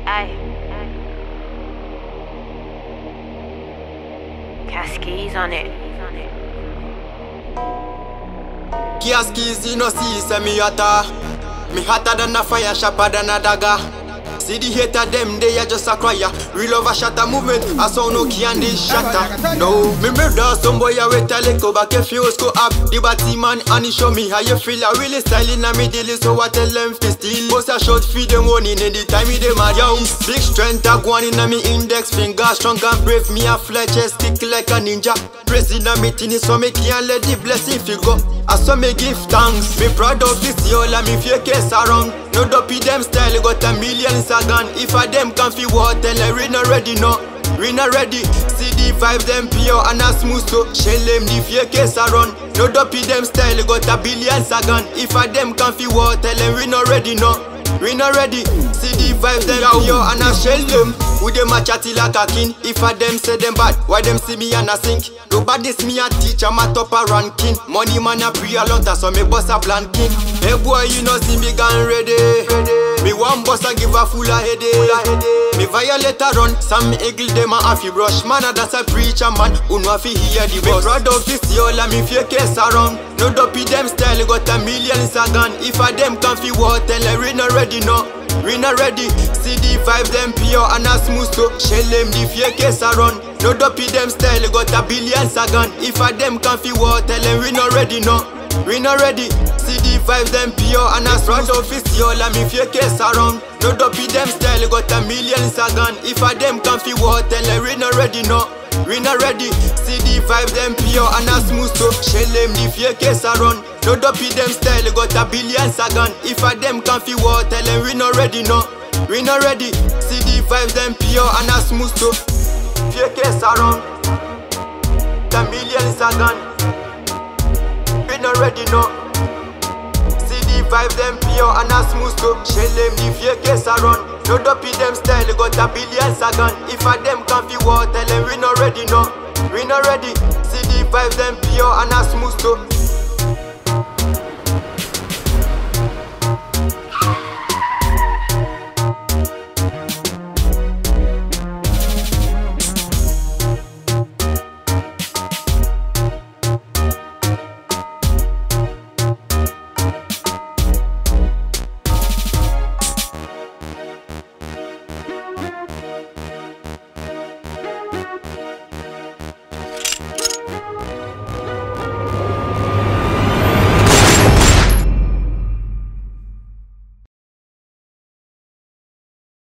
Caskey's on it. Caskey's, you know, see me hotter. Me hotter than a fire, sharper than a dagger. See the hater them, they are just a crier. Real over shatter movement, I saw no key and they shatter. No, me murder some boy I wait a little back if you go up. The batty man and he show me how you feel. I really styling and me deal so I tell them to steal. Post a shot feed them warning in the time me them mad yo. Big strength I go on in me index finger. Strong and brave, me a fly chest stick like a ninja. Praising a meeting so me can't let the blessing figure. I saw me give thanks. Me proud of this all and me fake case around. No dopey them style, got a million gun. If I them can feel what, tell her we not ready, no. We not ready. See the vibes them pure and a smooth so. Shell them the fake case around. No dopey them style, got a billion gun. If I them can feel what, tell her we not ready, no. We not ready. See the vibes them pure and I shell them. With them a chatty like a king. If I them say them bad, why them see me and I sink? Nobody's me a teach, I'm a top a ranking. Money man a pre a lot, so me boss a plan king. Hey boy, you know see me gone ready. Me one boss a give a full a headache. Me violate a run, some eagle them a happy brush. Man a that's a preacher man, who know fi hear the boss. Me proud of this all and me fake case around. No dopey them style, got a million gun. If I them can fi what, tell her we not ready, no. We not ready. See the vibes them pure and a smooth so. Shell them the fake case around. No dopey them style, got a billion gun. If I them can fi what, tell them we not ready, no. We not ready. See the vibes them pure and a front office all and me fake case around. No dopey them style, got a million gun. If I them can fi what, tell them we not ready, no. We not ready. See the vibes them pure and a smooth so. Shell them the fake case around. No dopey them style, got a billion gun. If I them can fi what, tell them we not ready, no. We not ready. See the vibes them pure and a smooth so. Fake case around. The million gun. We not ready, no. See the vibes them pure and a smooth so. Shell them the fake case around. No dopey them style, got a billion gun. If I them can fi what, tell them we not ready, no. We not ready. See the vibes them pure and a smooth so.